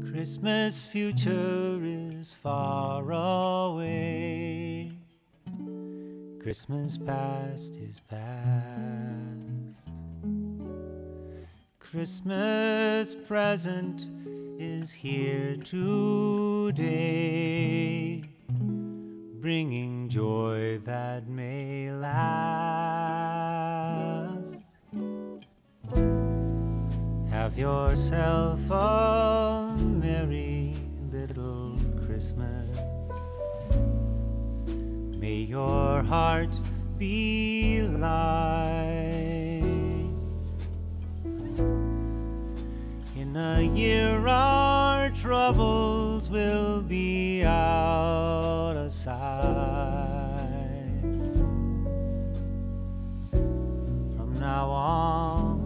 Christmas future is far away. Christmas past is past. Christmas present is here today, bringing joy that may last. Have yourself a merry little Christmas. May your heart be light. In a year our troubles will be out of sight. From now on,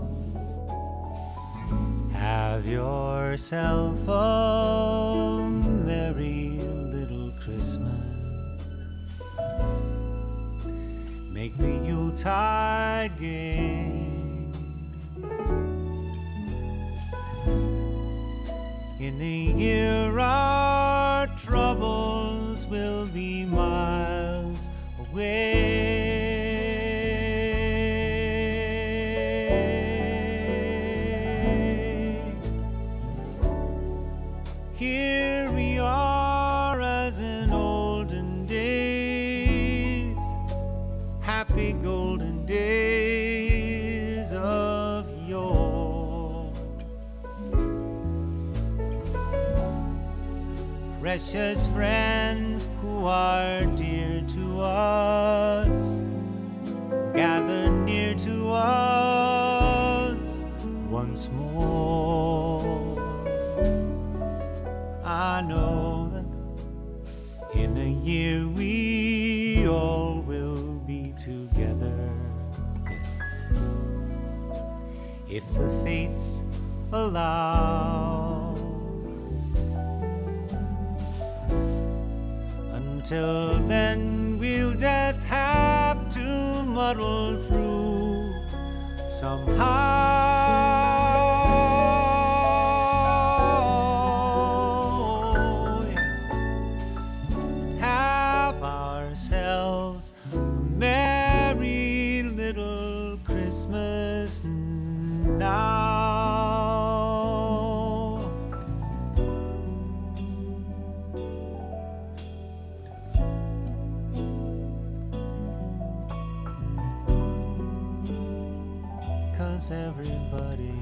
have yourself a merry little Christmas. Make the Yuletide gay. In a year our troubles will be miles away. Here we are as in olden days, happy golden days of yore. Precious friends who are dear to us, gather near to us once more. I know that in a year we all will be together, if the fates allow. Until then we'll just have to muddle through somehow. Have ourselves a merry little Christmas now. 'Cause everybody